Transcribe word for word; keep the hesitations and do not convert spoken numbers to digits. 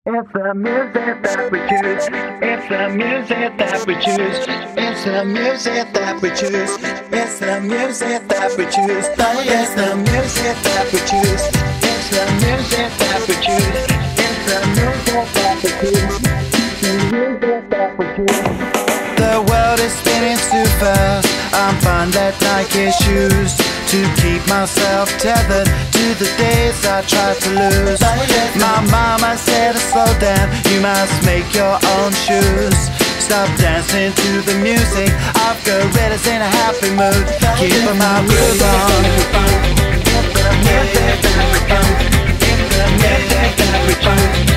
It's the music that we choose. It's the music that we choose. It's the music that we choose. It's the music that we choose. It's the music that we choose. It's the music that we choose. It's the music that we choose. The music that we choose. The world is spinning too fast. I'm fine that Nike shoes to keep myself tethered to the days I tried to lose. My mama said to slow down, you must make your own shoes. Stop dancing to the music, I've got gorillas in a happy mood. Keep my groove on. It's the music that we choose. It's the music that we choose.